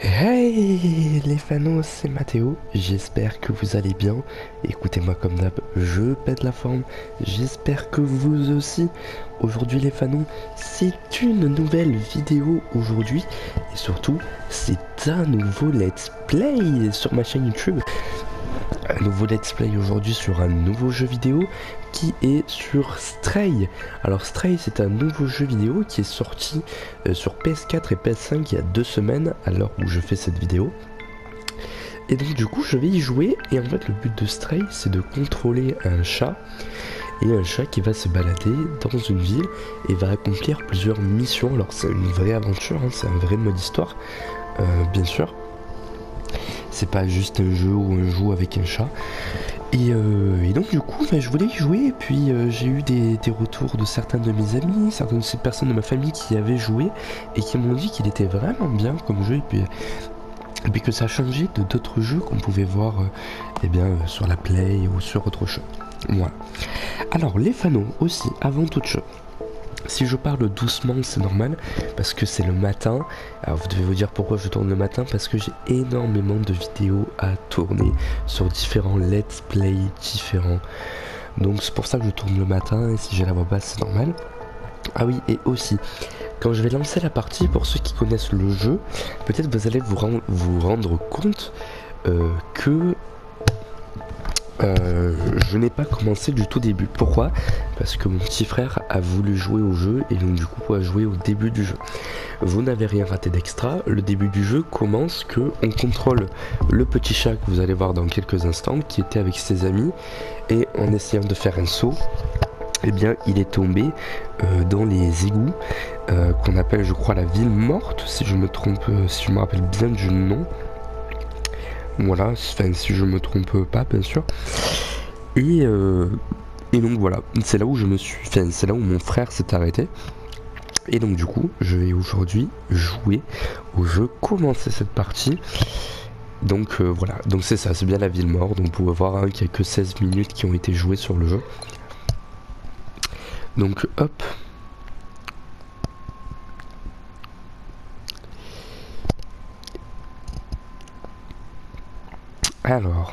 Hey les fanos, c'est Mathéo, j'espère que vous allez bien. Écoutez-moi comme d'hab, je pète la forme, j'espère que vous aussi. Aujourd'hui les fanos, c'est une nouvelle vidéo aujourd'hui et surtout c'est un nouveau let's play sur ma chaîne YouTube. Un nouveau let's play aujourd'hui sur un nouveau jeu vidéo qui est sur Stray. Alors Stray, c'est un nouveau jeu vidéo qui est sorti sur PS4 et PS5 il y a 2 semaines à l'heure où je fais cette vidéo. Et donc du coup je vais y jouer et en fait le but de Stray c'est de contrôler un chat. Et un chat qui va se balader dans une ville et va accomplir plusieurs missions. Alors c'est une vraie aventure, hein, c'est un vrai mode histoire bien sûr. C'est pas juste un jeu où on joue avec un chat. Et donc du coup je voulais y jouer et puis j'ai eu des retours de certains de mes amis, certaines de ces personnes de ma famille qui avaient joué et qui m'ont dit qu'il était vraiment bien comme jeu et puis que ça changeait de d'autres jeux qu'on pouvait voir sur la Play ou sur autre chose. Voilà. Alors les fanos aussi, avant toute chose. Si je parle doucement, c'est normal, parce que c'est le matin. Alors vous devez vous dire pourquoi je tourne le matin, parce que j'ai énormément de vidéos à tourner sur différents let's play différents. Donc c'est pour ça que je tourne le matin, et si j'ai la voix basse, c'est normal. Ah oui, et aussi, quand je vais lancer la partie, pour ceux qui connaissent le jeu, peut-être vous allez vous rendre compte que je n'ai pas commencé du tout début. Pourquoi? Parce que mon petit frère a voulu jouer au jeu et donc du coup a joué au début du jeu. Vous n'avez rien raté d'extra. Le début du jeu commence que on contrôle le petit chat que vous allez voir dans quelques instants qui était avec ses amis et en essayant de faire un saut, eh bien il est tombé dans les égouts qu'on appelle je crois la ville morte si je me trompe, si je me rappelle bien du nom. Voilà, enfin, si je me trompe pas, bien sûr. Et donc voilà, c'est là où je me suis, enfin, c'est là où mon frère s'est arrêté. Et donc du coup, je vais aujourd'hui jouer au jeu, commencer cette partie. Donc voilà, donc c'est ça, c'est bien la ville morte. Donc vous pouvez voir hein, qu'il n'y a que 16 minutes qui ont été jouées sur le jeu. Donc hop. Alors,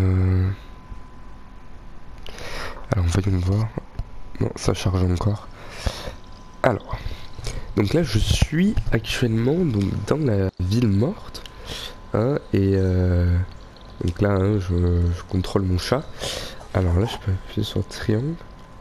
voyons voir. Non, ça charge encore. Alors, donc là je suis actuellement donc dans la ville morte, hein, et donc là hein, je contrôle mon chat. Alors là je peux appuyer sur triangle.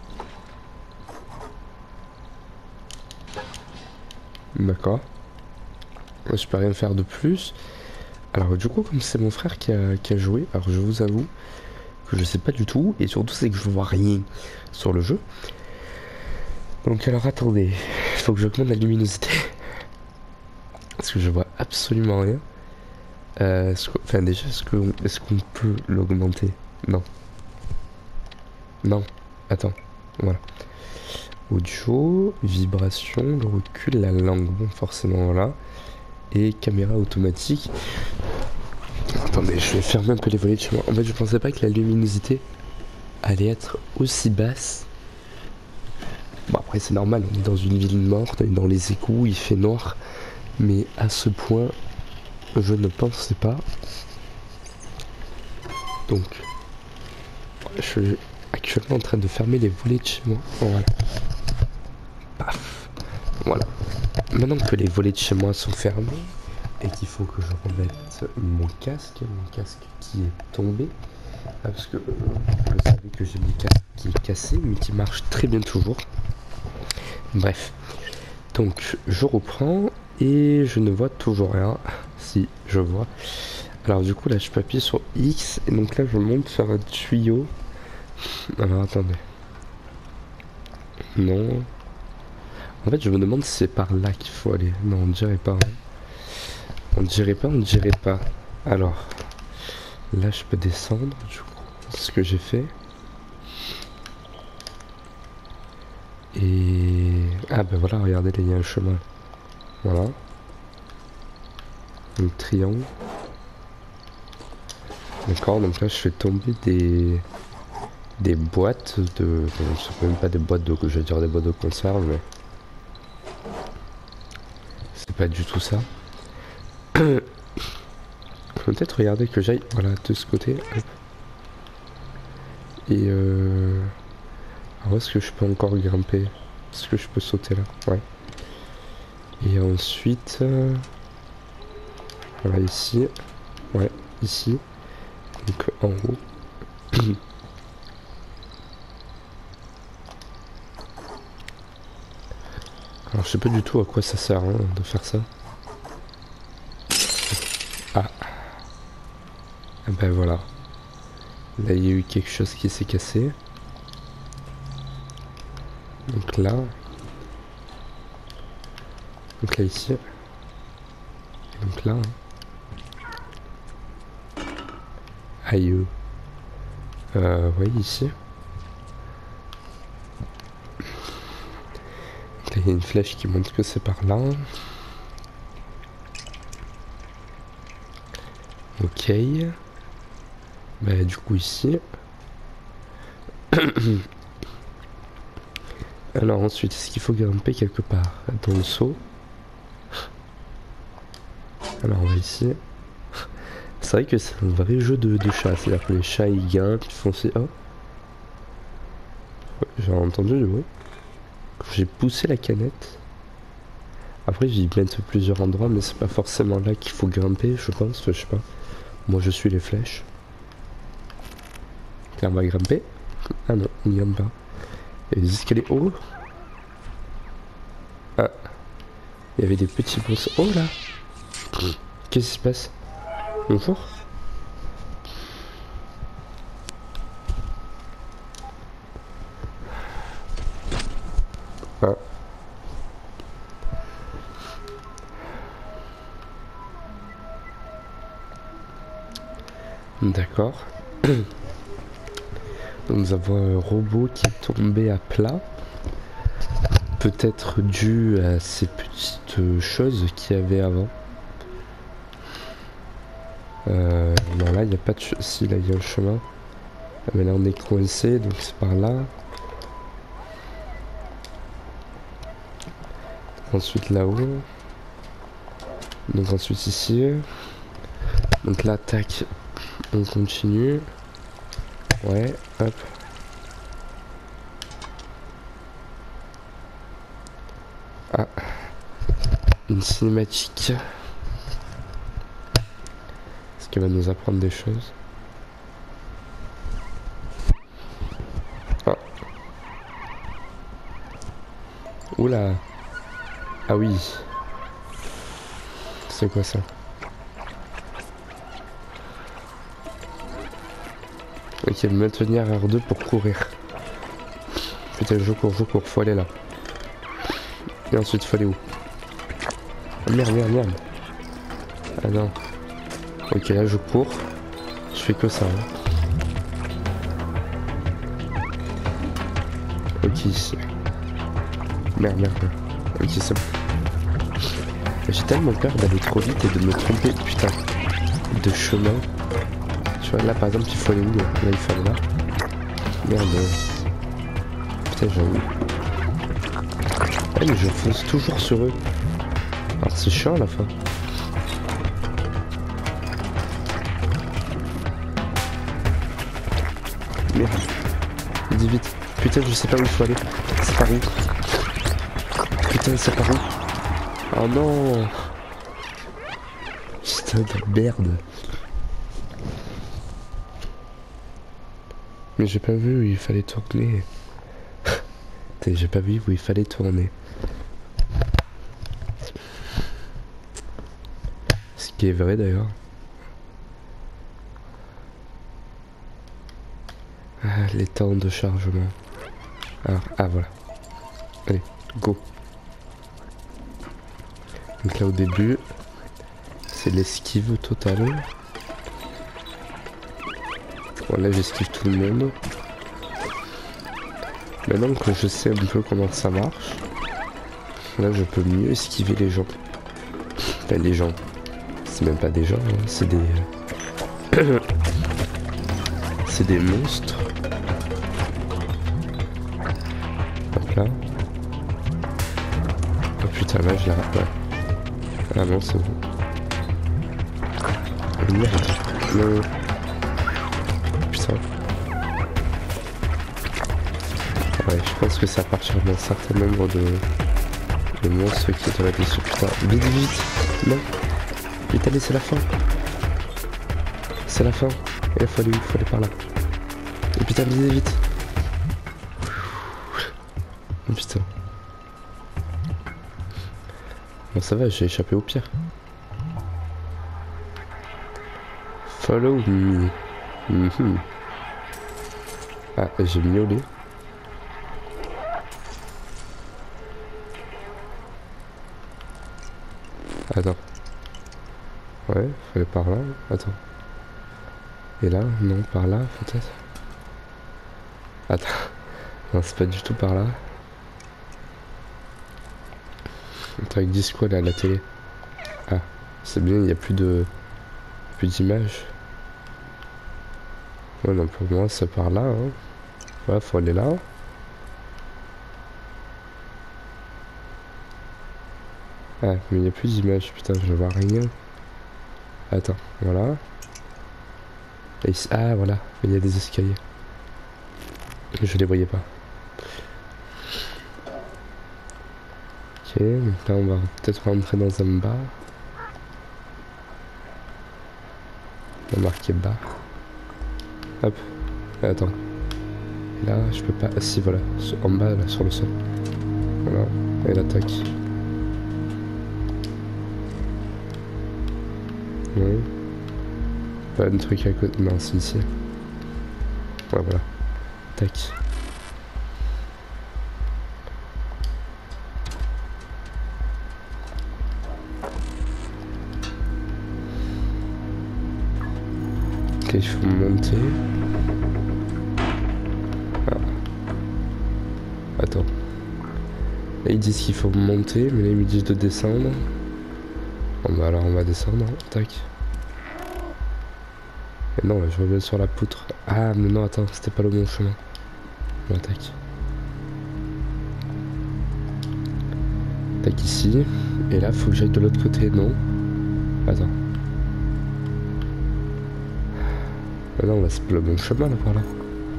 D'accord. Je peux rien faire de plus. Alors du coup comme c'est mon frère qui a joué, alors je vous avoue que je sais pas du tout, et surtout c'est que je vois rien sur le jeu. Donc alors attendez, il faut que j'augmente la luminosité. Parce que je vois absolument rien. Enfin déjà, est-ce qu'on peut l'augmenter? Non. Non. Attends. Voilà. Audio, vibration, le recul, la langue. Bon, forcément, voilà. Et caméra automatique. Attendez, je vais fermer un peu les volets de chez moi. En fait, je pensais pas que la luminosité allait être aussi basse. Bon, après, c'est normal. On est dans une ville morte, on est dans les égouts, il fait noir. Mais à ce point, je ne pensais pas. Donc, je suis actuellement en train de fermer les volets de chez moi. Voilà. Paf. Voilà. Maintenant que les volets de chez moi sont fermés et qu'il faut que je remette mon casque qui est tombé. Parce que vous savez que j'ai mon casque qui est cassé mais qui marche très bien toujours. Bref. Donc, je reprends. Et je ne vois toujours rien. Si, je vois. Alors du coup là je peux appuyer sur X. Et donc là je monte sur un tuyau. Alors attendez. Non. En fait je me demande si c'est par là qu'il faut aller. Non on dirait pas. Hein. On dirait pas. Alors. Là je peux descendre du coup. C'est ce que j'ai fait. Et... Ah ben voilà regardez là il y a un chemin. Voilà. Un triangle. D'accord, donc là je fais tomber des boîtes de... c'est même pas des boîtes de... je vais dire des boîtes de conserve, mais... c'est pas du tout ça. faut peut-être regarder que j'aille voilà de ce côté. Hop. Et alors est-ce que je peux encore grimper? Est-ce que je peux sauter là? Ouais. Et ensuite voilà ici. Ouais, ici. Donc en haut. Alors je sais pas du tout à quoi ça sert hein, de faire ça. Ah. Et ben voilà. Là il y a eu quelque chose qui s'est cassé. Donc là. Donc là ici. Et donc là. Aïe. Ouais ici. Il y a une flèche qui montre que c'est par là. Ok. Bah du coup ici. Alors ensuite, est-ce qu'il faut grimper quelque part? Dans le saut. Alors on va ici. C'est vrai que c'est un vrai jeu de chat. C'est-à-dire que les chats ils grimpent, ils font ces... Oh. Ouais, j'ai entendu du bruit. J'ai poussé la canette. Après j'y mets plusieurs endroits mais c'est pas forcément là qu'il faut grimper je pense, je sais pas. Moi je suis les flèches. Là on va grimper. Ah non, on n'y grimpe pas. Il y a des escaliers hauts. Ah. Il y avait des petits bosses. Oh là. Qu'est-ce qui se passe? Bonjour. Ah. D'accord. Donc nous avons un robot qui est tombé à plat. Peut-être dû à ces petites choses qu'il y avait avant. Non là il n'y a pas de... Si là il y a un chemin. Ah, mais là on est coincé donc c'est par là. Ensuite là-haut. Donc ensuite ici. Donc là tac. On continue. Ouais, hop. Ah. Une cinématique. Est-ce qu'elle va nous apprendre des choses? Ah. Oula. Ah oui. C'est quoi ça? Ok, maintenir R2 pour courir. Putain, je cours, faut aller là. Et ensuite, faut aller où? Oh, merde. Ah non. Ok, là je cours. Je fais que ça. Hein. Ok, ici. Merde. Ok, c'est bon. J'ai tellement peur d'aller trop vite et de me tromper, putain, de chemin. Tu vois, là par exemple, il faut aller où? Là, il faut aller là. Merde. Putain, j'avoue. Ah, mais je fonce toujours sur eux. Alors c'est chiant à la fin. Merde. Dis vite. Putain, je sais pas où il faut aller. C'est par où? Putain, c'est par où? Oh non. Putain de merde. Mais j'ai pas vu où il fallait tourner. J'ai pas vu où il fallait tourner. Ce qui est vrai d'ailleurs. Ah, les temps de chargement. Alors, ah voilà. Allez, go. Donc là au début, c'est l'esquive totale. Bon là j'esquive tout le monde. Maintenant que je sais un peu comment ça marche, là je peux mieux esquiver les gens. Enfin les gens. C'est même pas des gens, hein, c'est des... c'est des monstres. Hop là. Oh putain là je la rate pas. Ah non c'est bon. merde. Non. Putain. Ouais, je pense que c'est à partir d'un certain nombre de monstres qui te dessus. Putain, vite, vite. Non. Vite, allez, c'est la fin. C'est la fin. Et il faut aller par là. Et putain, vite, vite. Oh, putain. Bon, ça va, j'ai échappé au pire. Follow me. Ah, j'ai miaulé. Attends. Ouais, fallait par là. Attends. Et là? Non, par là, peut-être? Attends. Non, c'est pas du tout par là. Attends, ils disent quoi là à la télé? Ah, c'est bien, il n'y a plus d'images. Ouais, non, pour moi, c'est par là. Hein. Ouais, faut aller là. Ah, mais il n'y a plus d'images, putain, je vois rien. Attends, voilà. Et ici, ah, voilà, il y a des escaliers. Je les voyais pas. Ok, donc là, on va peut-être rentrer dans un bar. On va marquer bar. Hop, attends. Là, je peux pas. Ah, si, voilà, en bas, là, sur le sol. Voilà, et l'attaque. Ouais. Pas un truc à côté. Non, c'est ici. Ouais, voilà. Tac. Ok, il faut monter. Ah. Attends. Là, ils disent qu'il faut monter, mais là, ils me disent de descendre. Bon, bah alors, on va descendre. Hein. Tac. Et non, je reviens sur la poutre. Ah, mais non, attends, c'était pas le bon chemin. Bon, tac. Tac, ici. Et là, faut que j'aille de l'autre côté, non? Attends. Mais non, là, c'est pas le bon chemin, là, par là.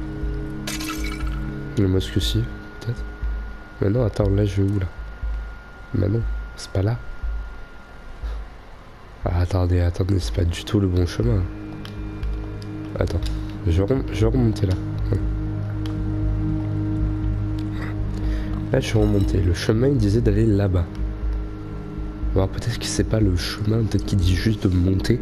Le mosque aussi, peut-être. Mais non, attends, là, je vais où, là? Mais non, c'est pas là. Ah, attendez, c'est pas du tout le bon chemin. Attends, je vais remonter là. Là, je suis remonté. Le chemin, il disait d'aller là-bas. Alors, peut-être que c'est pas le chemin, peut-être qu'il dit juste de monter.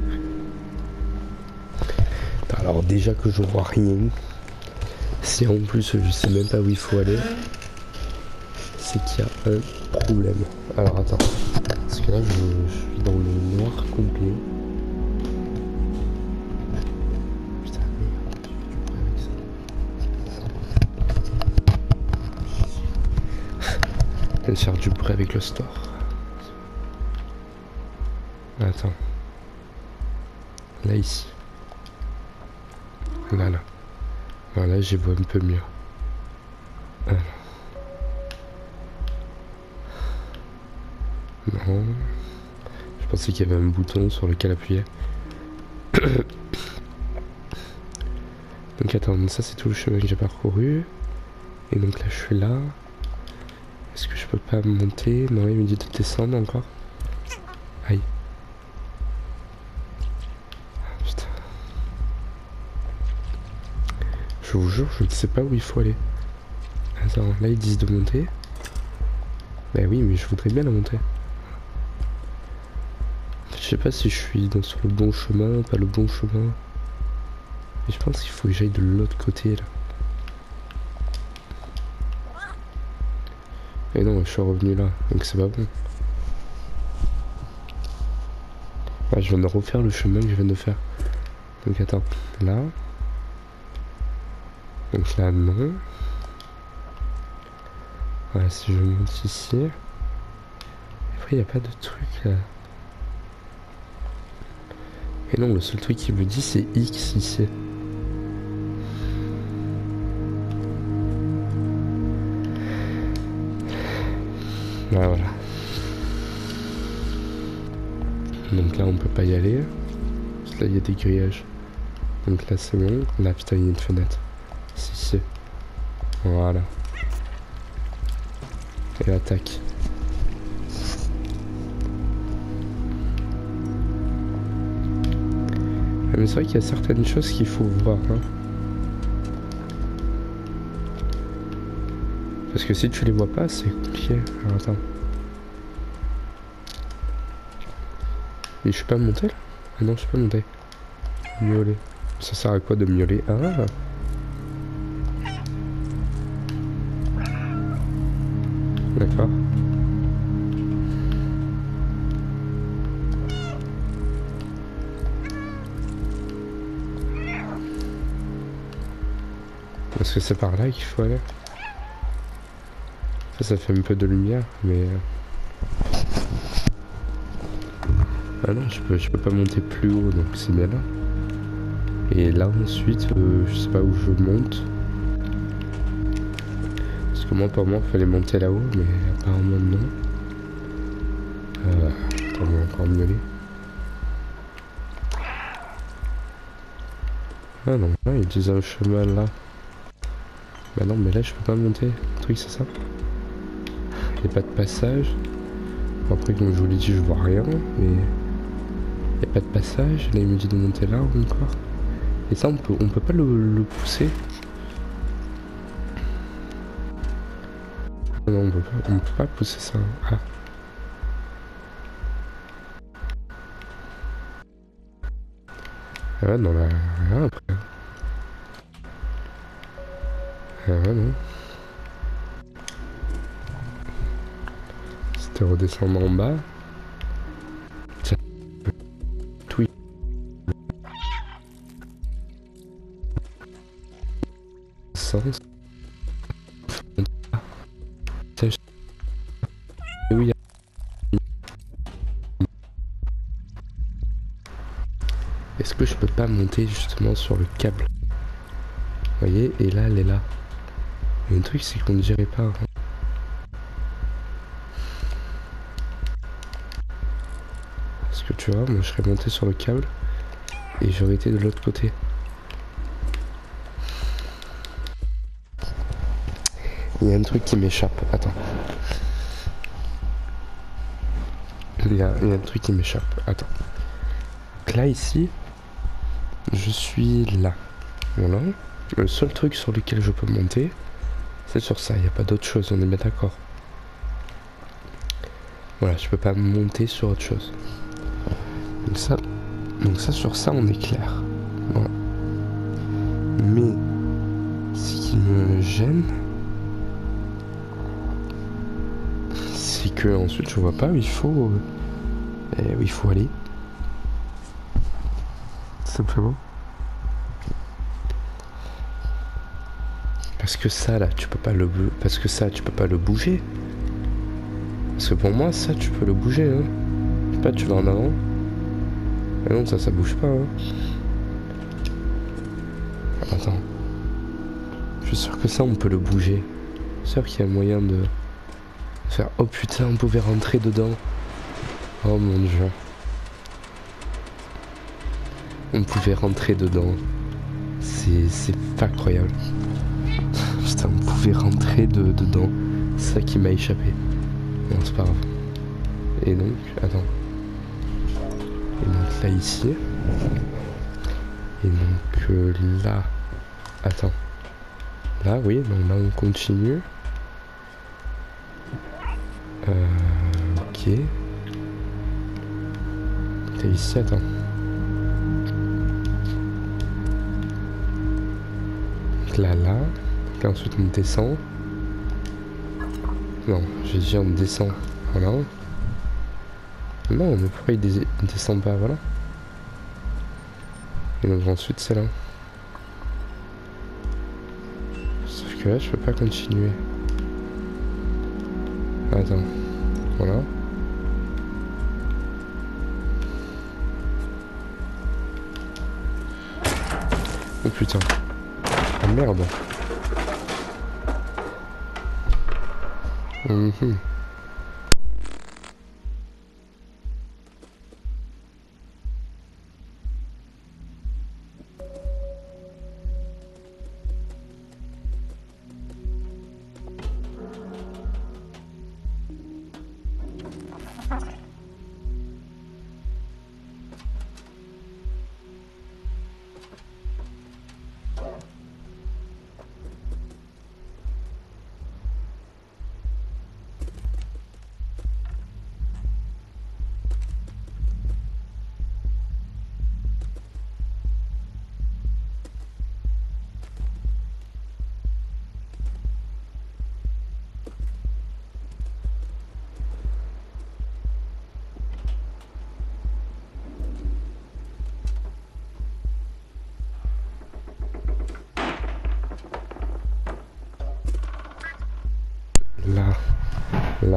Alors, déjà que je vois rien. Si en plus, je sais même pas où il faut aller. C'est qu'il y a un problème. Alors, attends. Parce que là, je suis dans le noir complet. Elle faire du bruit avec le store. Attends. Là, ici. Là. Voilà, j'y vois un peu mieux. Alors. Non. Je pensais qu'il y avait un bouton sur lequel appuyer. Donc attends, ça c'est tout le chemin que j'ai parcouru. Et donc là, je suis là. Est-ce que je peux pas monter? Non, il me dit de descendre encore. Aïe. Ah, putain. Je vous jure, je ne sais pas où il faut aller. Attends, là ils disent de monter. Bah oui, mais je voudrais bien la monter. Je sais pas si je suis sur le bon chemin, pas le bon chemin. Mais je pense qu'il faut que j'aille de l'autre côté là. Et non, je suis revenu là, donc c'est pas bon. Ah, je viens de refaire le chemin que je viens de faire. Donc attends, là. Donc là, non. Voilà, si je monte ici. Après, il n'y a pas de truc là. Et non, le seul truc qui me dit, c'est X ici. Voilà. Donc là, on peut pas y aller. Là, il y a des grillages. Donc là, c'est bon. Là, putain, il y a une fenêtre. Si. Voilà. Et attaque. Mais c'est vrai qu'il y a certaines choses qu'il faut voir. Hein. Parce que si tu les vois pas, c'est compliqué. Alors attends. Et je suis pas monté là? Ah non, je suis pas monté. Miauler. Ça sert à quoi de miauler? Ah! D'accord. Est-ce que c'est par là qu'il faut aller? Ça fait un peu de lumière, mais... Ah non, je peux pas monter plus haut, donc c'est bien là. Et là ensuite, je sais pas où je monte. Parce que moi, pour moi, il fallait monter là-haut, mais apparemment non. Attends, on va encore miauler. Ah non, là, il disait un chemin là. Bah non, mais là, je peux pas monter. Le truc, c'est ça. Il n'y a pas de passage. Après, comme je vous l'ai dit, je vois rien, mais... Il n'y a pas de passage. Là, il me dit de monter là encore. Et ça, on peut pas le pousser. Non, on peut pas pousser ça. Ah. Ah ouais, non, là, rien après. Ah ouais, non. C'était redescendre en bas. Tiens. Tout sens. Tiens, oui. Est-ce que je peux pas monter justement sur le câble? Vous voyez, et là, elle est là. Mais le truc, c'est qu'on ne dirait pas. Hein. Parce que tu vois, moi, je serais monté sur le câble et j'aurais été de l'autre côté. Il y a un truc qui m'échappe. Attends. Il y a un truc qui m'échappe. Attends. Donc là, ici, je suis là. Voilà. Le seul truc sur lequel je peux monter, c'est sur ça. Il n'y a pas d'autre chose, on est bien d'accord. Voilà, je peux pas monter sur autre chose. Donc ça sur ça, on est clair. Voilà. Mais ce qui me gêne, c'est que ensuite je vois pas où il faut aller. Simplement. Parce que ça là, tu peux pas le bouger. Parce que pour moi, ça tu peux le bouger. Hein. Je sais pas, tu vas en avant. Mais non, ça bouge pas. Hein. Attends. Je suis sûr que ça, on peut le bouger. Je suis sûr qu'il y a moyen de faire. Oh putain, on pouvait rentrer dedans. Oh mon dieu. On pouvait rentrer dedans. C'est incroyable. Putain, on pouvait rentrer dedans. C'est ça qui m'a échappé. Non, c'est pas grave. Et donc, attends. Et donc là, ici. Et donc là. Attends. Là, oui, donc là, on continue. Ok. T'es ici, attends. Donc là. Donc là, ensuite, on descend. Non, j'ai dit on descend. Voilà. Non, mais pourquoi il descend pas? Voilà. Et donc ensuite, c'est là. Sauf que là, je peux pas continuer. Attends. Voilà. Oh putain. Ah merde.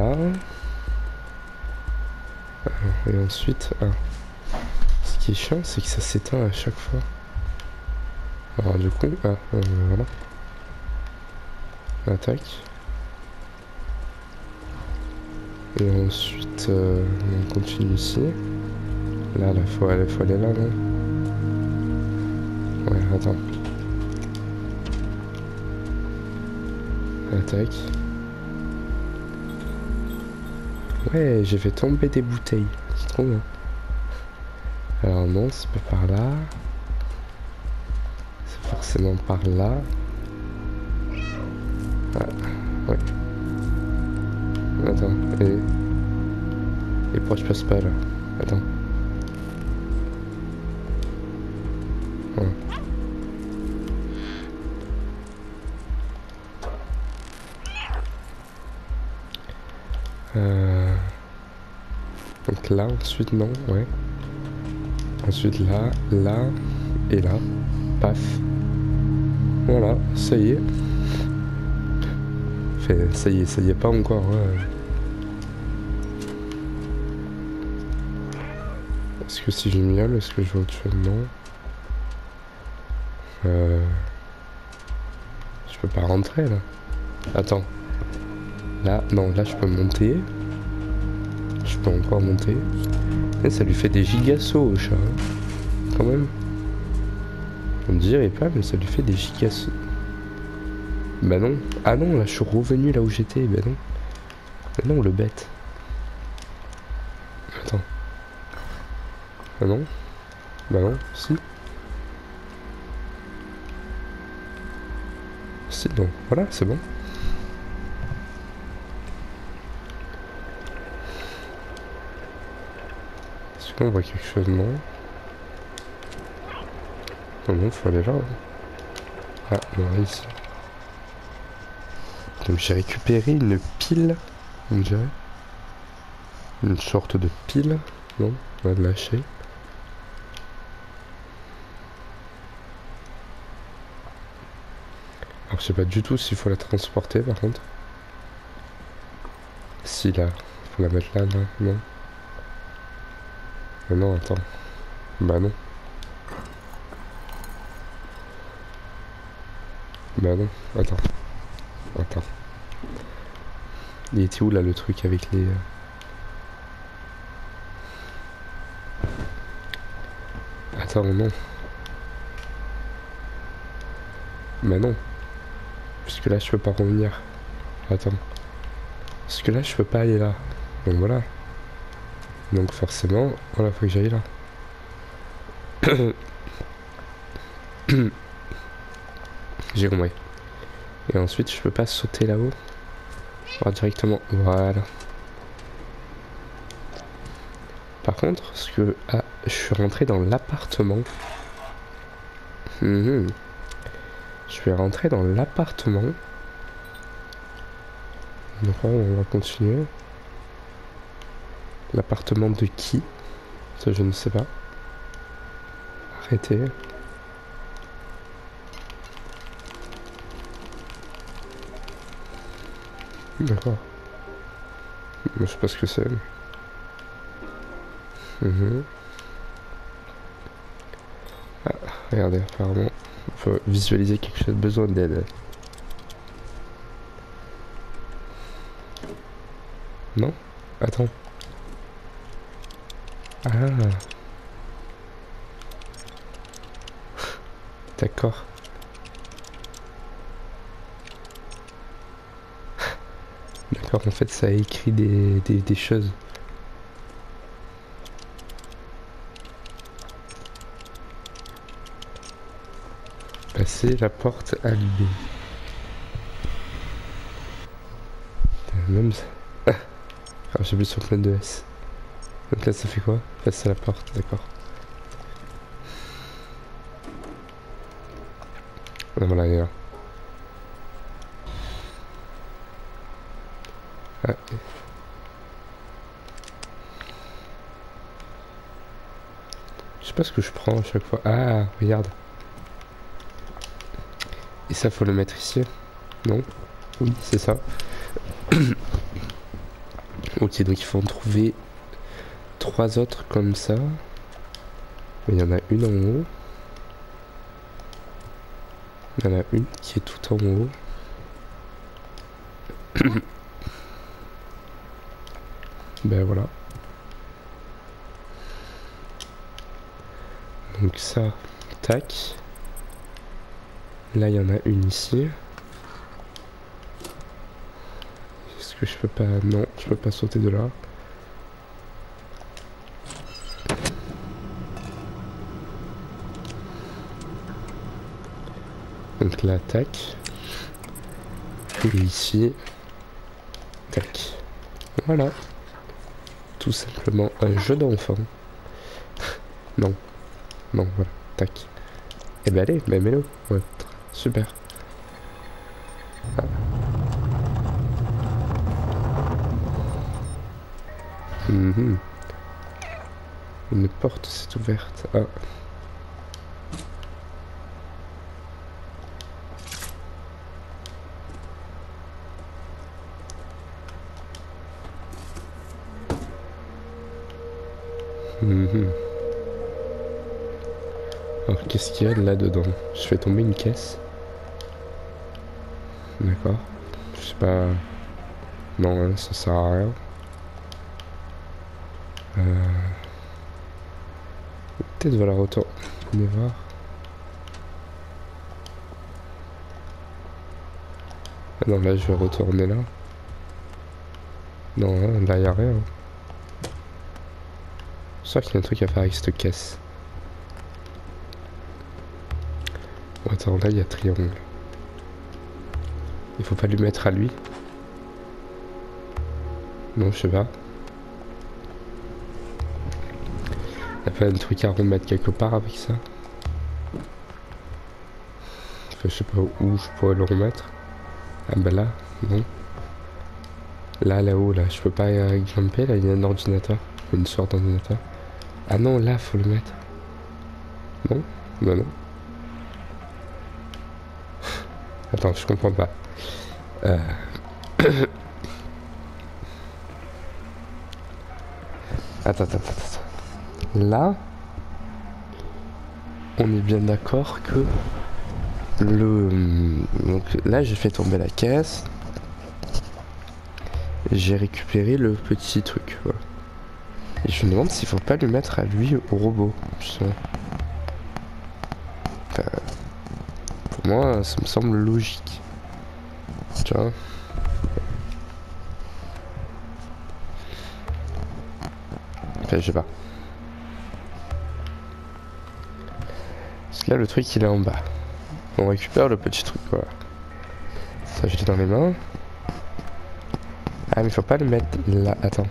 là. Et ensuite... Ah. Ce qui est chiant, c'est que ça s'éteint à chaque fois. Alors du coup... Ah, voilà. Attaque. Et ensuite, on continue ici. Là, faut aller là, non? Ouais, attends. Attaque. Ouais, j'ai fait tomber des bouteilles. C'est trop bien. Alors non, c'est pas par là. C'est forcément par là. Ah, ouais. Attends, et pourquoi je passe pas là? Attends. Ouais. Donc là, ensuite non, ouais. Ensuite là, là, et là. Paf. Voilà, ça y est. Enfin, ça y est pas encore. Hein. Est-ce que si je miaule, est-ce que je vois autre chose? Non. Je peux pas rentrer là. Attends. Là, non, là je peux monter. Je peux encore monter. Et ça lui fait des gigasauts au chat. Hein. Quand même. On dirait pas, mais ça lui fait des gigasauts. Bah non. Ah non, là je suis revenu là où j'étais. Bah non. Bah non, le bête. Attends. Ah non. Bah non, si. Si, non. Voilà, c'est bon. Est-ce qu'on voit quelque chose? Non. Non, non, faut aller là. Ah, non, ici. Donc j'ai récupéré une pile, on dirait. Une sorte de pile. Non, on va le lâcher. Alors je sais pas du tout s'il faut la transporter par contre. Si là, faut la mettre là, là, non. Mais non, attends. Bah non. Bah non, attends. Attends. Il était où là le truc avec les... Attends, non. Bah non. Puisque là je peux pas revenir. Attends. Parce que là je peux pas aller là. Donc voilà. Donc forcément, voilà, faut que j'aille là. J'ai compris. Et ensuite je peux pas sauter là-haut. Alors directement, voilà. Par contre, ce que... Ah, je suis rentré dans l'appartement. Je vais rentrer dans l'appartement. Donc on va continuer. L'appartement de qui? Ça je ne sais pas. Arrêtez. D'accord. Je sais pas ce que c'est. Ah, regardez, apparemment, il faut visualiser quelque chose, besoin d'aide. Non? Attends. Ah. D'accord. D'accord, en fait, ça a écrit des choses. Passer la porte allumée. Même ça. Alors j'ai vu sur plein de S. Donc là ça fait quoi? Passer la porte, d'accord. Ah, voilà, il est là. Ah. Je sais pas ce que je prends à chaque fois. Ah, regarde. Et ça, faut le mettre ici. Non? Oui, c'est ça. Ok, donc il faut en trouver 3 autres comme ça. Il y en a une en haut. Il y en a une qui est tout en haut. Ben voilà. Donc ça, tac. Là, il y en a une ici. Est-ce que je peux pas... Non, je peux pas sauter de là. Donc là, tac. Et ici, tac. Voilà. Tout simplement un jeu d'enfant. Non. Non, voilà. Tac. Eh ben allez, ben mets-le. Ouais, super. Ah. Une porte s'est ouverte. Ah. Alors qu'est-ce qu'il y a là-dedans? Je fais tomber une caisse. D'accord. Je sais pas... Non, hein, ça sert à rien. Peut-être va la retourner voir. Ah non, là je vais retourner là. Non, hein, là y a rien. Je sens qu'il y a un truc à faire avec cette caisse. Bon, attends, là il y a triangle. Il faut pas lui mettre à lui. Non, je sais pas. Il y a pas un truc à remettre quelque part avec ça. Enfin, je sais pas où je pourrais le remettre. Ah bah là, non. Là, là-haut, là, je peux pas grimper, là, il y a un ordinateur. Une sorte d'ordinateur. Ah non, là, faut le mettre. Non? Bah non. Attends, je comprends pas. Attends. Là, on est bien d'accord que donc là, j'ai fait tomber la caisse. J'ai récupéré le petit truc. Voilà. Et je me demande s'il faut pas lui mettre à lui au robot. Enfin, pour moi, ça me semble logique. Tu vois. Enfin, je sais pas. Parce que là, le truc, il est en bas. On récupère le petit truc, voilà. Ça, je l'ai dans les mains. Ah, mais faut pas le mettre là. Attends.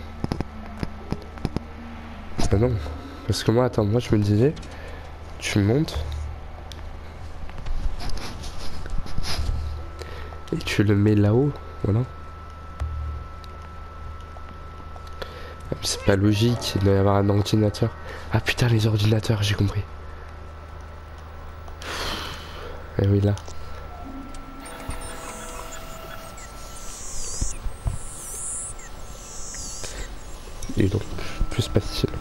Bah non. Parce que moi, attends, moi, je me disais, tu montes. Et tu le mets là-haut, voilà. C'est pas logique, il doit y avoir un ordinateur. Ah putain, les ordinateurs, j'ai compris. Et oui, là. Et donc, plus spatial.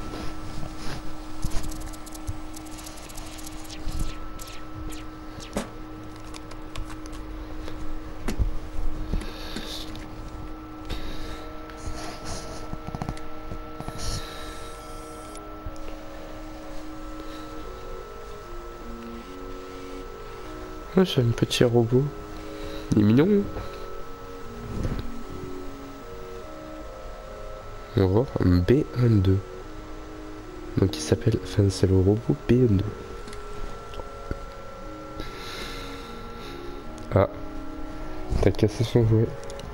Oh, j'ai un petit robot. Il est mignon. On va voir un B12. Donc il s'appelle... Enfin c'est le robot B12. Ah. T'as cassé son jouet.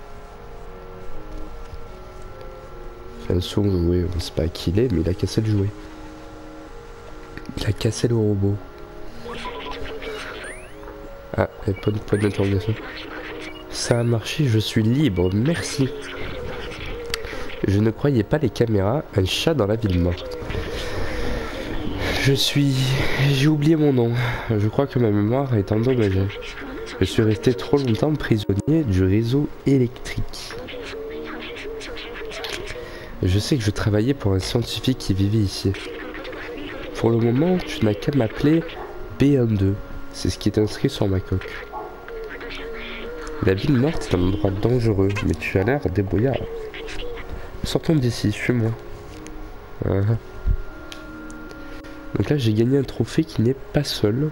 Enfin son jouet, on sait pas qui il est, mais il a cassé le jouet. Il a cassé le robot. Ah, et pas de point d'interrogation. Ça a marché, je suis libre, merci. Je ne croyais pas les caméras, un chat dans la ville morte. J'ai oublié mon nom. Je crois que ma mémoire est endommagée. Je suis resté trop longtemps prisonnier du réseau électrique. Je sais que je travaillais pour un scientifique qui vivait ici. Pour le moment, tu n'as qu'à m'appeler B12. C'est ce qui est inscrit sur ma coque. La ville morte est un endroit dangereux, mais tu as l'air débrouillard. Sortons d'ici, suis-moi. Donc là, j'ai gagné un trophée qui n'est pas seul.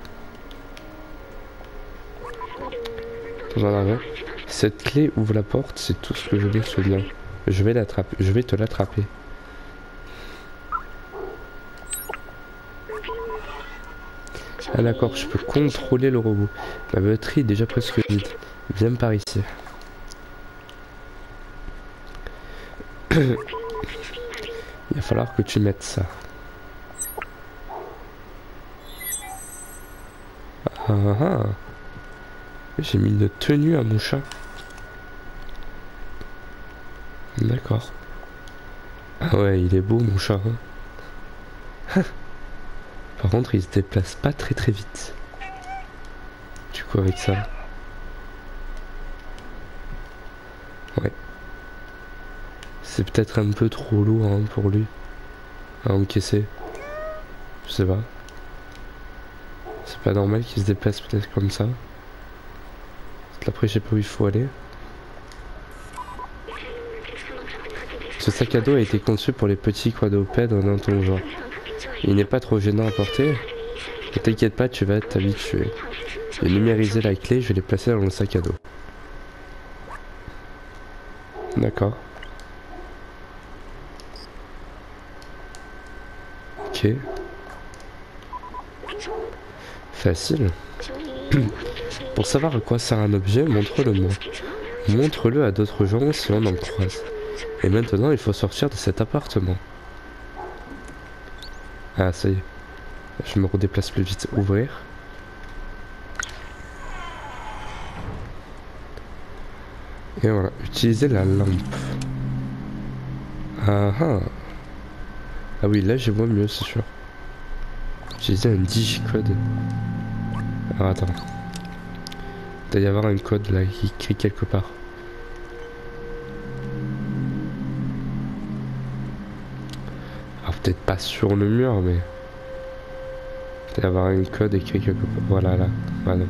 J'en avais. Cette clé ouvre la porte, c'est tout ce que je me souviens. Je vais l'attraper, je vais te l'attraper. Ah d'accord, je peux contrôler le robot. Ma batterie est déjà presque vide. Viens par ici. Il va falloir que tu mettes ça. Ah ah. J'ai mis une tenue à mon chat. D'accord. Ah ouais, il est beau mon chat. Hein. Par contre, il se déplace pas très vite. Du coup, avec ça. Ouais. C'est peut-être un peu trop lourd hein, pour lui. À encaisser. Je sais pas. C'est pas normal qu'il se déplace peut-être comme ça. Après, je sais pas où il faut aller. Ce sac à dos a été conçu pour les petits quadrupèdes dans ton genre. Il n'est pas trop gênant à porter. Ne t'inquiète pas, tu vas t'habituer. J'ai numérisé la clé, je vais les placer dans le sac à dos. D'accord. Ok. Facile. Pour savoir à quoi sert un objet, montre-le-moi. Montre-le à d'autres gens si on en croise. Et maintenant, il faut sortir de cet appartement. Ah, ça y est. Je me redéplace plus vite. Ouvrir. Et voilà. Utiliser la lampe. Ah ah. Ah oui, là, je vois mieux, c'est sûr. Utiliser un digicode. Alors, attends. Il doit y avoir un code là qui écrit quelque part. Alors peut-être pas sur le mur mais... Il doit y avoir un code écrit quelque part. Voilà là. Voilà.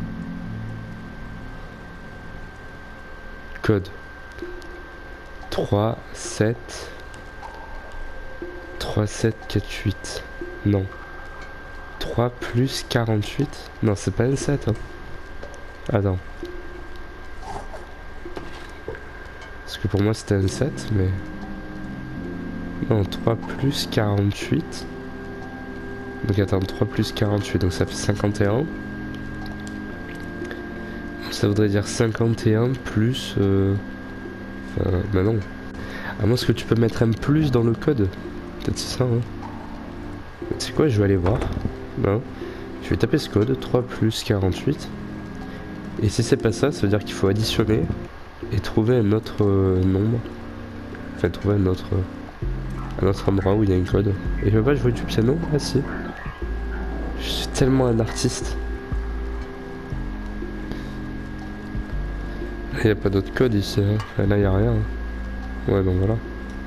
Code. 3, 7... 3, 7, 4, 8. Non. 3 plus 48. Non c'est pas un 7 hein. Attends. Parce que pour moi c'était un 7, mais... Non, 3 plus 48. Donc attends, 3 plus 48, donc ça fait 51. Donc, ça voudrait dire 51 plus... Enfin, bah non. À moins que tu peux mettre un plus dans le code. Peut-être c'est ça, hein. Tu sais quoi, je vais aller voir. Non. Je vais taper ce code, 3 plus 48. Et si c'est pas ça, ça veut dire qu'il faut additionner et trouver un autre nombre. Enfin, trouver un autre endroit où il y a un code. Et je peux pas jouer du piano? Ah si. Je suis tellement un artiste. Il n'y a pas d'autre code ici. Hein. Là, il n'y a rien. Ouais, donc voilà.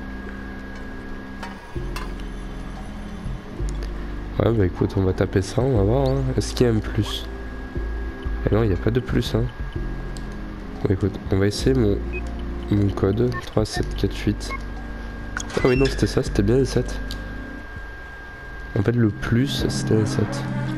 Ouais, bah écoute, on va taper ça, on va voir. Hein. Est-ce qu'il y a un plus? Et non, il n'y a pas de plus. Hein. Bon, écoute, on va essayer mon code. 3, 7, 4, 8. Ah oui, non, c'était ça, c'était bien les 7. En fait, le plus, c'était les 7.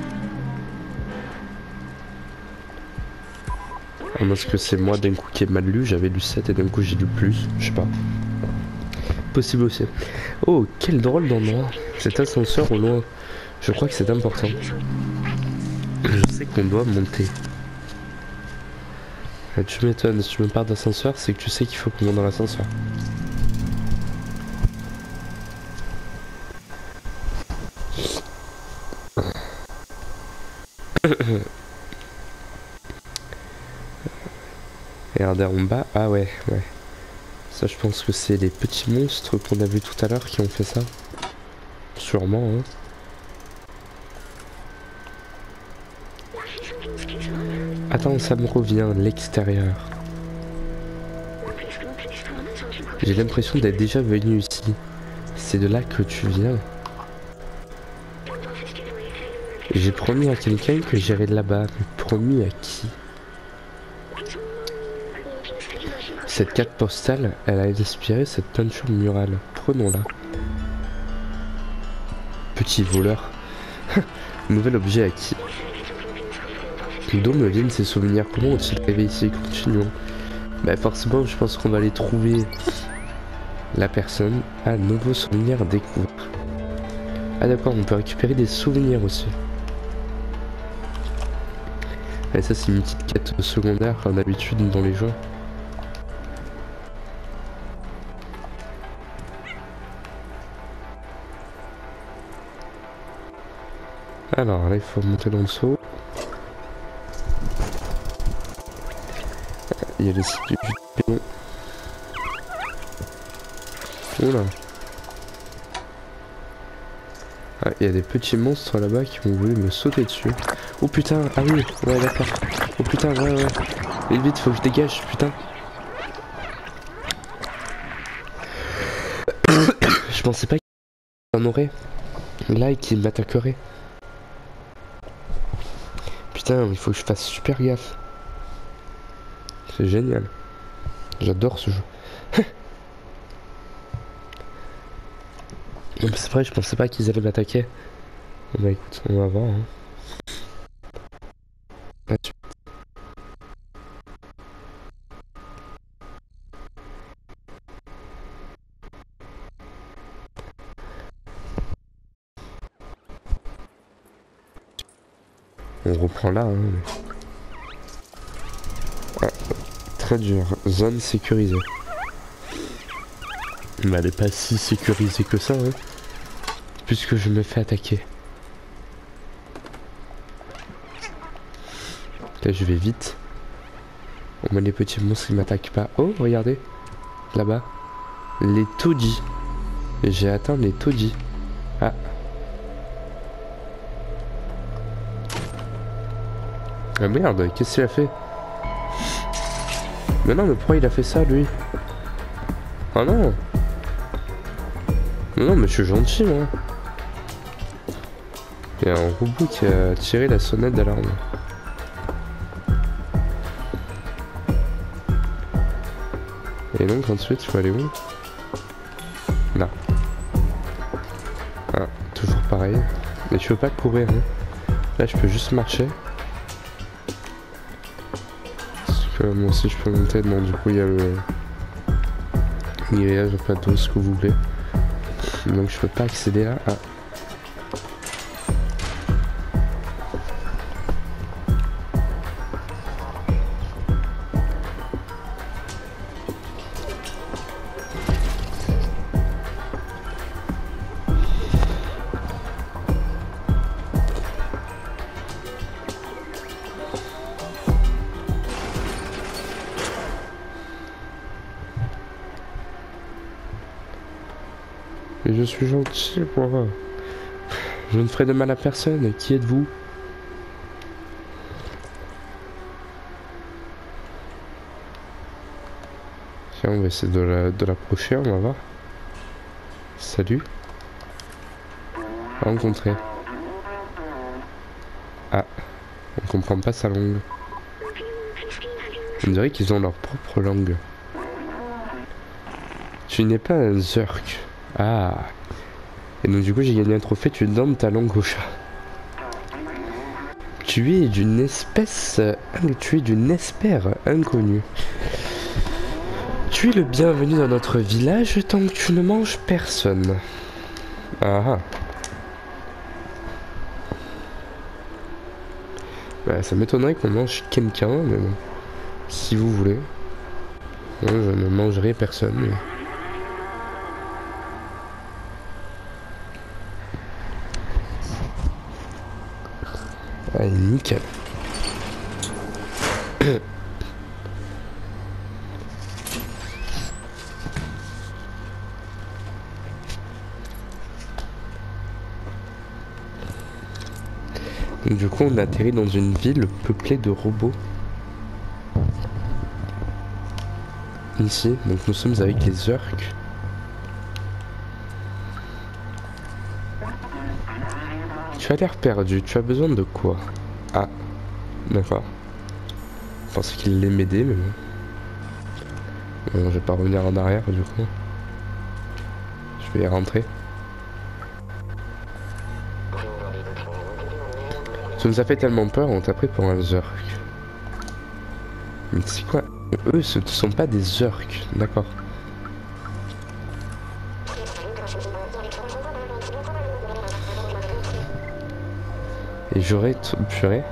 Ah, parce que c'est moi d'un coup qui ai mal lu, j'avais lu 7 et d'un coup j'ai lu plus, je sais pas. Possible aussi. Oh, quel drôle d'endroit. Cet ascenseur au loin. Je crois que c'est important. Je sais qu'on doit monter. Tu m'étonnes, si tu me parles d'ascenseur, c'est que tu sais qu'il faut qu'on monte dans l'ascenseur. Et regardez en bas, ah ouais. Ça je pense que c'est les petits monstres qu'on a vu tout à l'heure qui ont fait ça. Sûrement, hein. Attends, ça me revient, l'extérieur. J'ai l'impression d'être déjà venu ici. c'est de là que tu viens. J'ai promis à quelqu'un que j'irai là-bas, mais promis à qui? Cette carte postale, elle a inspiré cette peinture murale. Prenons-la. Petit voleur. Nouvel objet acquis. D'où me viennent ces souvenirs? Comment ont-ils arrivé ici? Continuons. Bah forcément, je pense qu'on va aller trouver la personne. Ah, nouveau souvenir découvert. Ah d'accord, on peut récupérer des souvenirs aussi. Et ça, c'est une petite quête secondaire, comme d'habitude dans les jeux. Alors là, il faut monter dans le seau. Il y a le site du pion. Oula. Ah, il y a des petits monstres là-bas qui ont voulu me sauter dessus. Oh putain, ah oui, ouais d'accord. Oh putain, ouais. Vite, vite, faut que je dégage, putain. Je pensais pas qu'il y en aurait là et qu'il m'attaquerait. Putain, il faut que je fasse super gaffe. C'est génial. J'adore ce jeu. Non, c'est vrai, je pensais pas qu'ils allaient m'attaquer. Bah écoute, on va voir. Hein. On reprend là. Hein. Ah, très dur. Zone sécurisée. Mais elle est pas si sécurisée que ça, hein. Puisque je me fais attaquer. Là, je vais vite. Au moins les petits monstres ils m'attaquent pas. Oh, regardez. Là-bas. Les taudis. J'ai atteint les taudis. Ah. Ah merde, qu'est-ce qu'il a fait? Mais non, mais pourquoi il a fait ça, lui? Ah non. Non, mais je suis gentil, moi. Il y a un robot qui a tiré la sonnette d'alarme. Et donc ensuite, il faut aller où? Là. Ah, toujours pareil. Mais je peux pas courir, hein. Là, je peux juste marcher. Parce que moi aussi, je peux monter. Non, du coup, il y a le grillage, pas d'eau, ce que vous voulez. Donc, je peux pas accéder là. Ah. Mais je suis gentil, moi. Je ne ferai de mal à personne. Qui êtes-vous? Tiens, on va essayer de l'approcher, on va voir. Salut. Rencontrer. Ah, on comprend pas sa langue. On dirait qu'ils ont leur propre langue. Tu n'es pas un Zurk. Ah. Et donc du coup j'ai gagné un trophée, tu donnes ta langue au chat. Tu es d'une espèce... Tu es d'une espère inconnue. Tu es le bienvenu dans notre village tant que tu ne manges personne. Ah. Bah, ça m'étonnerait qu'on mange quelqu'un, mais bon. Si vous voulez. Moi, je ne mangerai personne. Mais... Allez, nickel. Donc, du coup, on atterrit dans une ville peuplée de robots. Ici, donc nous sommes avec les Zurks. tu as l'air perdu. Tu as besoin de quoi? Ah, d'accord. Je pensais qu'il allait m'aider, mais bon. Bon, je vais pas revenir en arrière du coup. Je vais y rentrer. Ça nous a fait tellement peur, on t'a pris pour un Zurk. Mais c'est quoi? Eux, ce ne sont pas des Zurks, d'accord. Et j'aurais purée.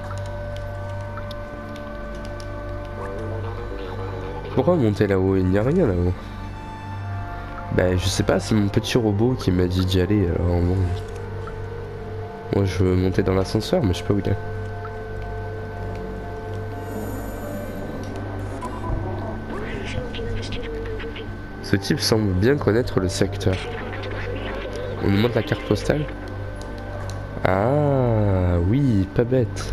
Pourquoi monter là-haut? Il n'y a rien là-haut. Bah je sais pas, c'est mon petit robot qui m'a dit d'y aller, alors bon. Moi je veux monter dans l'ascenseur, mais je sais pas où il est. Ce type semble bien connaître le secteur. On nous montre la carte postale. Ah oui, pas bête.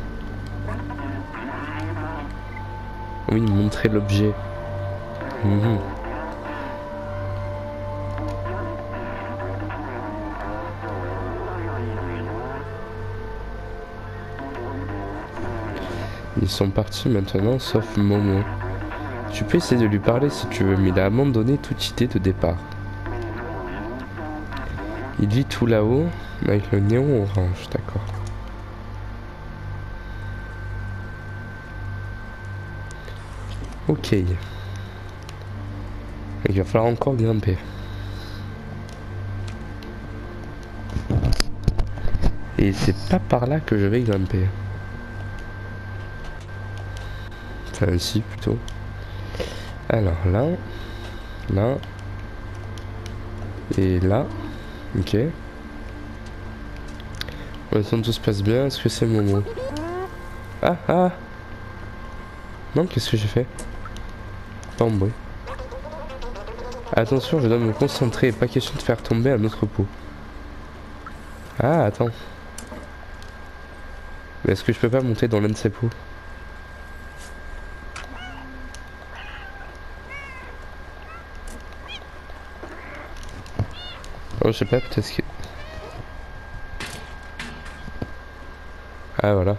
Oui, montrer l'objet. Mmh. Ils sont partis maintenant, sauf Momo. Tu peux essayer de lui parler si tu veux, mais il a abandonné toute idée de départ. Il vit tout là-haut, avec le néon orange, d'accord. Ok. Il va falloir encore grimper. Et c'est pas par là que je vais grimper. Enfin, si, plutôt. Alors là, là, et là, ok. Pour l'instant tout se passe bien, est-ce que c'est Momo? Ah, ah. Non, qu'est-ce que j'ai fait? Pas en bruit. Attention, je dois me concentrer, pas question de faire tomber un autre pot. Ah, attends. Mais est-ce que je peux pas monter dans l'un de ces pots? Oh, je sais pas, peut-être que... Ah, voilà.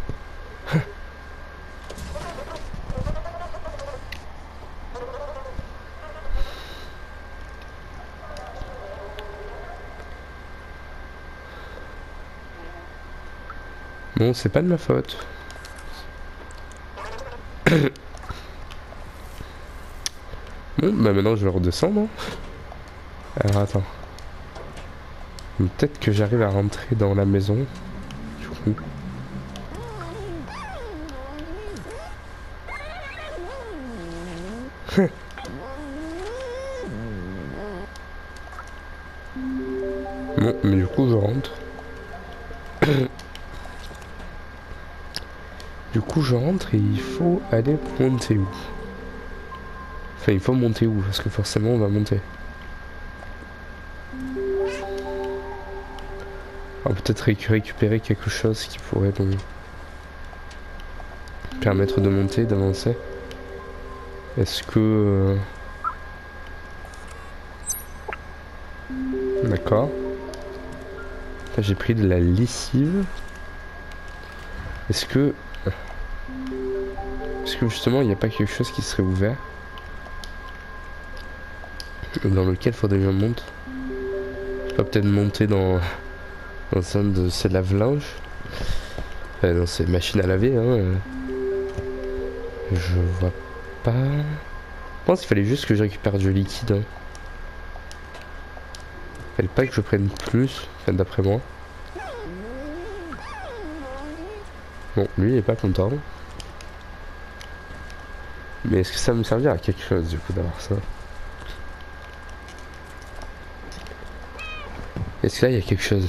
Bon, c'est pas de ma faute. Bon, bah maintenant je vais redescendre. Alors attends. Peut-être que j'arrive à rentrer dans la maison. Du coup. Bon, mais du coup je rentre. Du coup je rentre et il faut aller monter où? Enfin il faut monter où? Parce que forcément on va monter. Alors peut-être récupérer quelque chose qui pourrait nous permettre de monter, d'avancer. Est-ce que... D'accord. J'ai pris de la lessive. Est-ce que justement il n'y a pas quelque chose qui serait ouvert dans lequel faudrait que je monte? Je peux peut-être monter dans un de ces lave-linges. Dans ces machines à laver, hein. Je vois pas. Je pense qu'il fallait juste que je récupère du liquide. Hein. Fallait pas que je prenne plus, enfin, d'après moi. Bon, lui il est pas content. Mais est-ce que ça va me servir à quelque chose du coup d'avoir ça? Est-ce que là il y a quelque chose?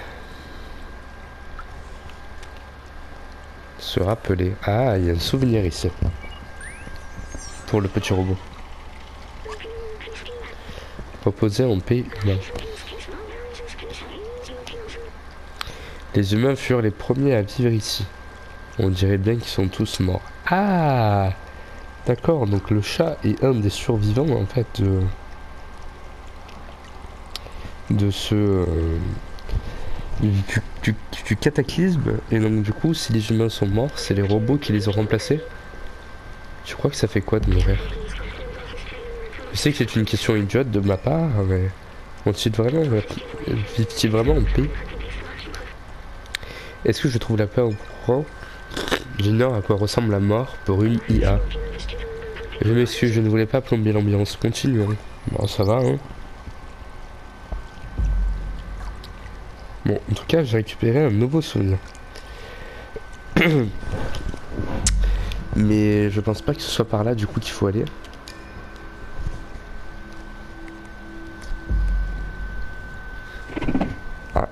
Se rappeler. Ah, il y a un souvenir ici. Pour le petit robot. Proposé en paix humain. Les humains furent les premiers à vivre ici. On dirait bien qu'ils sont tous morts. Ah! D'accord, donc le chat est un des survivants en fait du cataclysme. Et donc du coup, si les humains sont morts, c'est les robots qui les ont remplacés. Tu crois que ça fait quoi de mourir? Je sais que c'est une question idiote de ma part, mais vit-il vraiment en paix? Est-ce que je trouve la paix en courant? J'ignore à quoi ressemble la mort pour une IA. Je m'excuse, je ne voulais pas plomber l'ambiance. Continuons. Bon, ça va, hein. Bon, en tout cas, j'ai récupéré un nouveau souvenir. Mais je pense pas que ce soit par là, du coup, qu'il faut aller. Ah.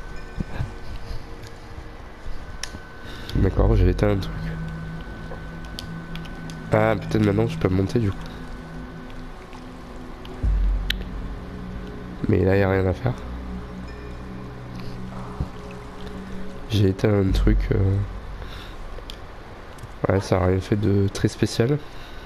D'accord, j'ai éteint un truc. Ah, peut-être maintenant je peux monter, du coup. Mais là, il n'y a rien à faire. J'ai éteint un truc. Ouais, ça n'a rien fait de très spécial.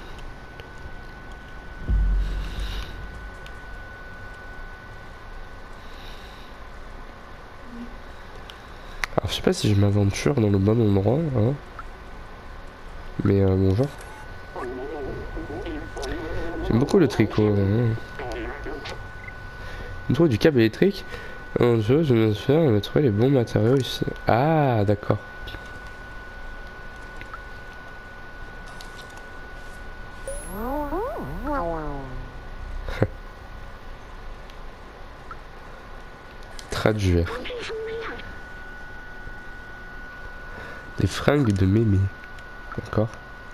Alors, je sais pas si je m'aventure dans le bon endroit, hein. Mais bonjour. J'aime beaucoup le tricot. Hein. On trouve du câble électrique. En jeu, je me suis fait trouver les bons matériaux ici. Ah, d'accord. Traduire. Des fringues de mémé. D'accord.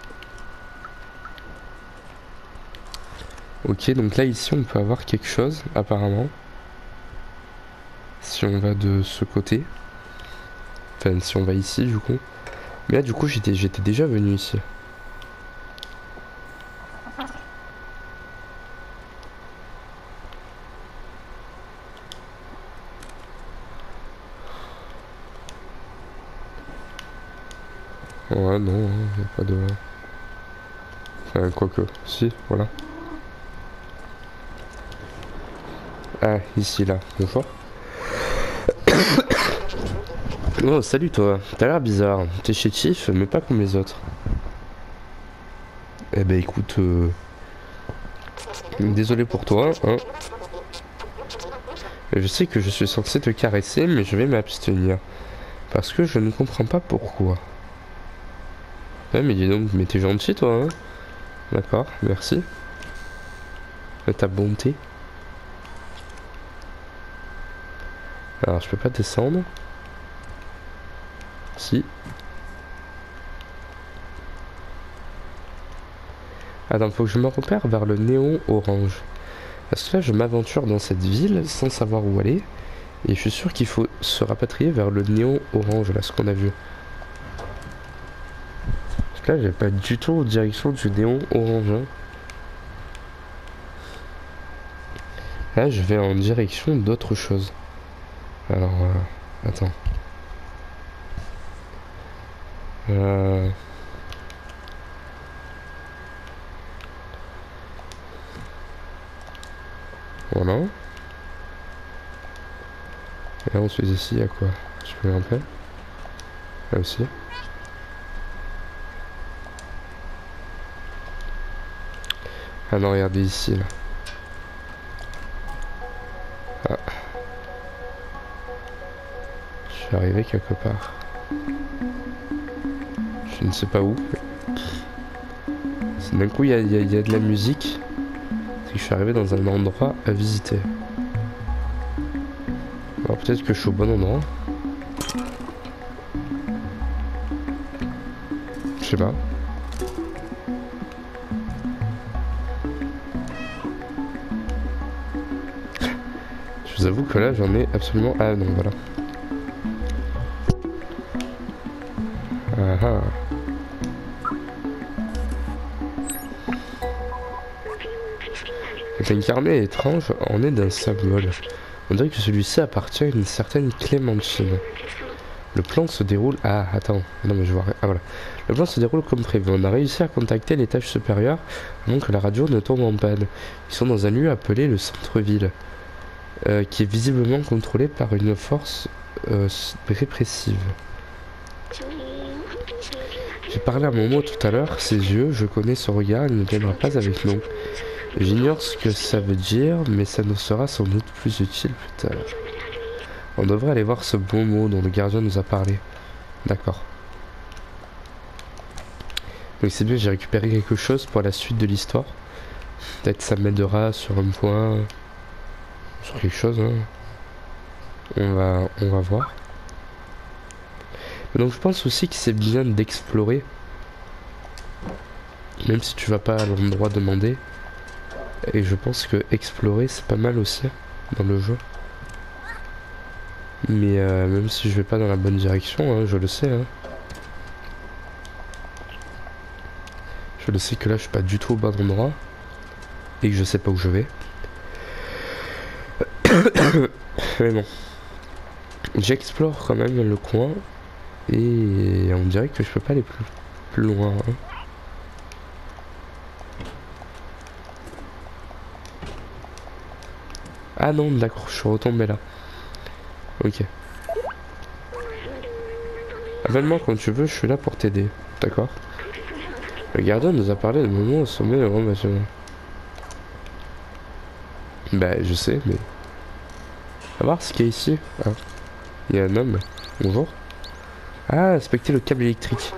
Ok, donc là ici on peut avoir quelque chose apparemment. Si on va de ce côté. Enfin si on va ici du coup. Mais là du coup j'étais déjà venu ici. Ouais non, y a pas de... Enfin quoique, si, voilà. Ah, ici là, bonjour. Oh salut toi, t'as l'air bizarre. T'es chétif mais pas comme les autres. Eh ben écoute, désolé pour toi, hein. Je sais que je suis censé te caresser mais je vais m'abstenir. Parce que je ne comprends pas pourquoi. Ouais mais dis donc, mais t'es gentil toi, hein. D'accord, merci. De ta bonté. Alors je peux pas descendre. Si. Attends, faut que je me repère vers le néon orange. Parce que là je m'aventure dans cette ville sans savoir où aller. Et je suis sûr qu'il faut se rapatrier vers le néon orange, là ce qu'on a vu. Parce que là j'ai pas du tout en direction du néon orange. Hein. Là je vais en direction d'autre chose. Alors, attends. Voilà. Et là ensuite ici, il y a quoi? Je peux grimper. Là aussi. Ah non, regardez ici, là. Ah. Je suis arrivé quelque part. Je ne sais pas où. D'un coup, il y a de la musique. C'est que je suis arrivé dans un endroit à visiter. Alors peut-être que je suis au bon endroit. Je sais pas. Je vous avoue que là, j'en ai absolument... Ah non, voilà. Ah ah. Un carnet étrange en est d'un symbole. On dirait que celui-ci appartient à une certaine Clémentine. Le plan se déroule... Ah, attends. Non, mais je vois rien. Ah, voilà. Le plan se déroule comme prévu. On a réussi à contacter l'étage supérieur avant que la radio ne tombe en panne. Ils sont dans un lieu appelé le centre-ville, qui est visiblement contrôlé par une force répressive. J'ai parlé à Momo tout à l'heure, ses yeux, je connais son regard, il ne viendra pas avec nous. J'ignore ce que ça veut dire, mais ça nous sera sans doute plus utile plus tard. On devrait aller voir ce bon mot dont le gardien nous a parlé. D'accord. Donc c'est bien, j'ai récupéré quelque chose pour la suite de l'histoire. Peut-être ça m'aidera sur un point, sur quelque chose. Hein. On va voir. Donc je pense aussi que c'est bien d'explorer. Même si tu vas pas à l'endroit demandé. Et je pense que explorer c'est pas mal aussi dans le jeu. Mais même si je vais pas dans la bonne direction, hein, je le sais. Hein. Je le sais que là je suis pas du tout au bon endroit. Et que je sais pas où je vais. Mais bon. J'explore quand même le coin. Et on dirait que je peux pas aller plus loin. Hein. Ah non, d'accord, je suis retombé là. Ok. Appelle-moi quand tu veux, je suis là pour t'aider. D'accord. Le gardien nous a parlé de moment au sommet de Rome. Bah, je sais, mais... On va voir ce qu'il y a ici. Ah. Il y a un homme. Bonjour. Ah, inspecter le câble électrique.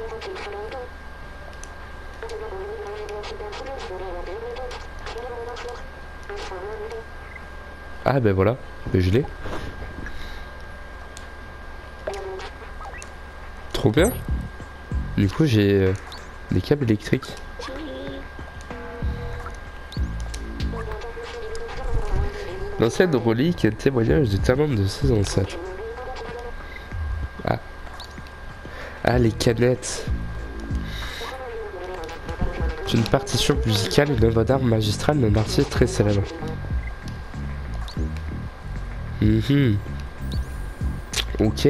Ah, ben voilà. Ben, je l'ai. Trop bien. Du coup, j'ai des câbles électriques. L'ancienne relique est un témoignage du talent de ses ancêtres. Ah. Ah, les canettes. C'est une partition musicale, une œuvre d'art magistrale d'un artiste très célèbre. Ok.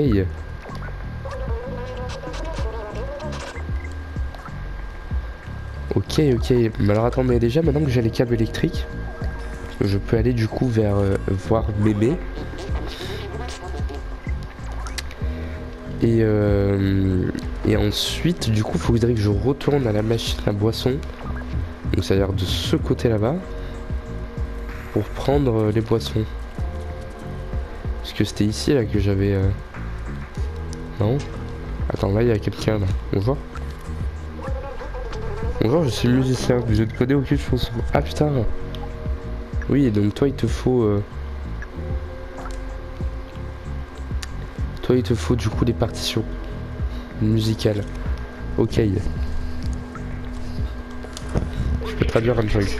Ok. Mais alors attends, mais déjà maintenant que j'ai les câbles électriques, je peux aller du coup vers voir Mémé. Et ensuite, du coup, il faudrait que je retourne à la machine à boisson. Donc c'est-à-dire de ce côté là-bas. Pour prendre les boissons. Parce que c'était ici là que j'avais... Non. Attends, là il y a quelqu'un là. Bonjour. Bonjour, je suis musicien. Je ne connais aucune chanson. Ah putain. Oui, donc toi il te faut... Toi il te faut du coup des partitions musicales. Ok. Je peux traduire un truc.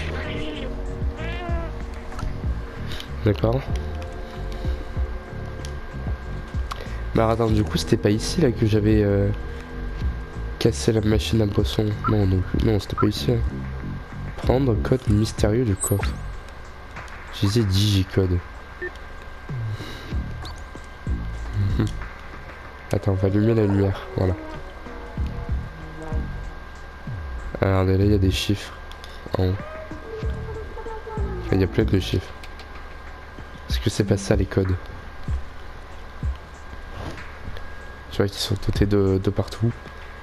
D'accord. Bah attends, du coup c'était pas ici là que j'avais cassé la machine à boisson. Non, non c'était pas ici. Hein. Prendre code mystérieux du coffre. Je disais digicode. Attends, on va allumer la lumière. Voilà. Alors là il y a des chiffres en haut. Il y a plein de chiffres. Est-ce que c'est pas ça les codes? Tu vois qu'ils sont dotés de partout.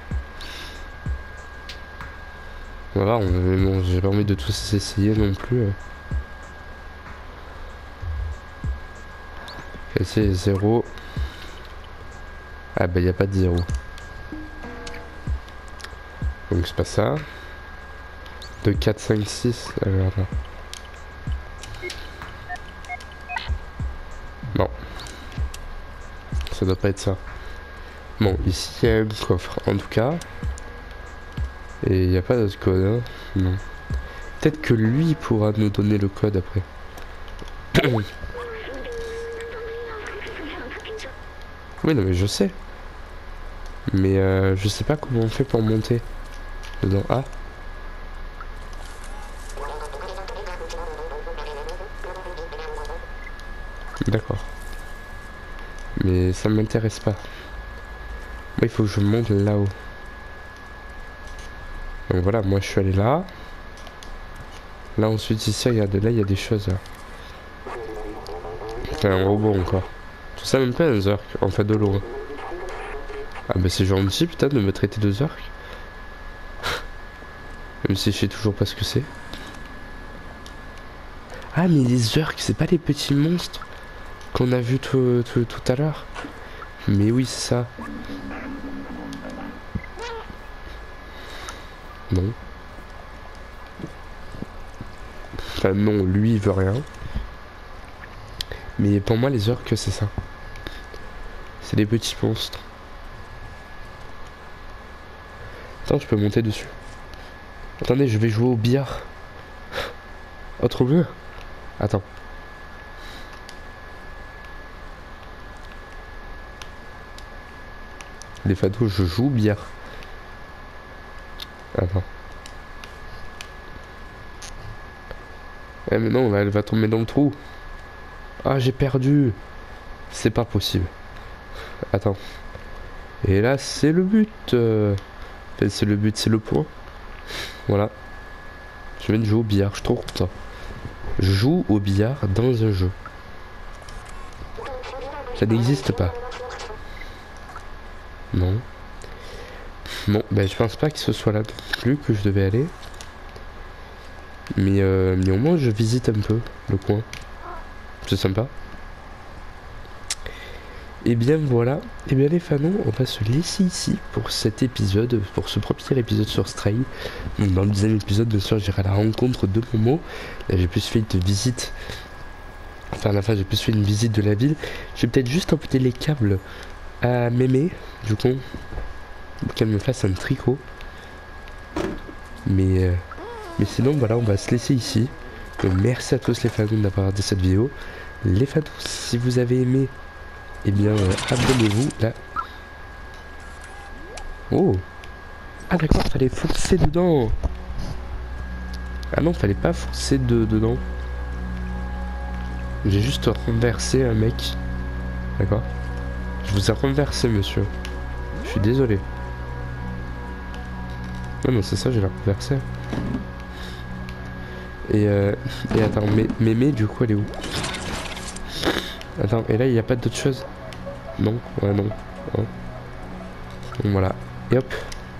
Voilà, bon, j'ai pas envie de tous essayer non plus. C'est 0. Ah bah y a pas de 0. Donc c'est pas ça. 2, 4, 5, 6. Alors attends. Non. Ça doit pas être ça. Bon, ici il y a un coffre en tout cas. Et il n'y a pas d'autre code, hein. Non. Peut-être que lui pourra nous donner le code après. Oui, non mais je sais. Mais je sais pas comment on fait pour monter dedans. Ah. D'accord. Mais ça m'intéresse pas. Moi, il faut que je monte là-haut. Donc voilà, moi je suis allé là. Là ensuite ici, regarde, là il y a des choses. C'est un robot encore. Tout ça même pas un Zerk, en fait de loin. Ah bah c'est gentil putain de me traiter de Zerk. Même si je sais toujours pas ce que c'est. Ah mais les Zerk, c'est pas les petits monstres qu'on a vu tout à l'heure. Mais oui c'est ça. Non. Enfin non, lui il veut rien. Mais pour moi les orques c'est ça. C'est des petits monstres. Attends, je peux monter dessus. Attendez, je vais jouer au billard. Oh trop bien. Attends. Les fados, je joue au billard. Attends. Eh mais non, elle va tomber dans le trou. Ah j'ai perdu. C'est pas possible. Attends. Et là c'est le but. Enfin, c'est le but, c'est le point. Voilà. Je viens de jouer au billard, je suis trop content. Je joue au billard dans un jeu. Ça n'existe pas. Non. Bon, ben je pense pas que ce soit là non plus que je devais aller. Mais au moins je visite un peu le coin. C'est sympa. Et bien voilà. Et bien les fanons, on va se laisser ici pour cet épisode, pour ce premier épisode sur Stray. Donc dans le deuxième épisode, bien sûr, j'irai à la rencontre de Momo. Là j'ai plus fait une visite. Enfin à la fin j'ai plus fait une visite de la ville. Je vais peut-être juste emprunter les câbles à Mémé, du coup. Pour qu'elle me fasse un tricot. Mais sinon voilà, on va se laisser ici. Donc, merci à tous les fanons d'avoir regardé cette vidéo. Les fanons, si vous avez aimé, eh bien abonnez-vous là. Oh. Ah d'accord, fallait foncer dedans. Ah non, fallait pas foncer dedans. J'ai juste renversé un mec. D'accord. Je vous ai renversé monsieur. Je suis désolé. Ouais non c'est ça, j'ai renversé. Et attends, mais du coup elle est où? Attends, et là il n'y a pas d'autre chose? Non, ouais non. Oh. Donc, voilà. Et hop.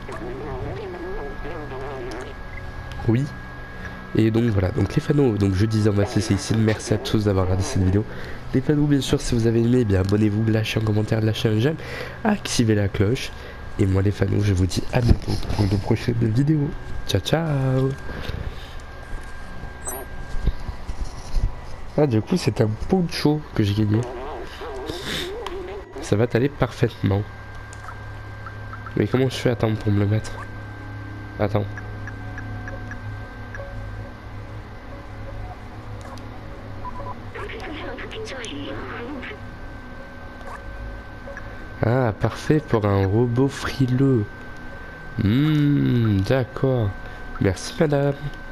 Oui. Et donc voilà, donc les fanons, donc je disais on va se laisser ici, merci à tous d'avoir regardé cette vidéo. Les fanons bien sûr si vous avez aimé, eh bien abonnez-vous, lâchez un commentaire, lâchez un j'aime, activez la cloche. Et moi les fanons, je vous dis à bientôt pour de prochaines vidéos. Ciao ciao. Ah du coup c'est un poncho que j'ai gagné. Ça va t'aller parfaitement. Mais comment je fais, attends, pour me le mettre? Attends. Ah, parfait pour un robot frileux. D'accord. Merci, madame.